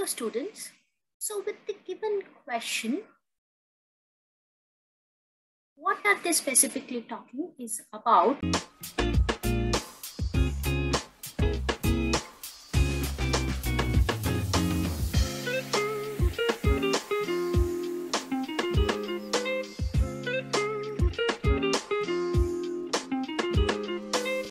Hello students. So with the given question, what are they specifically talking is about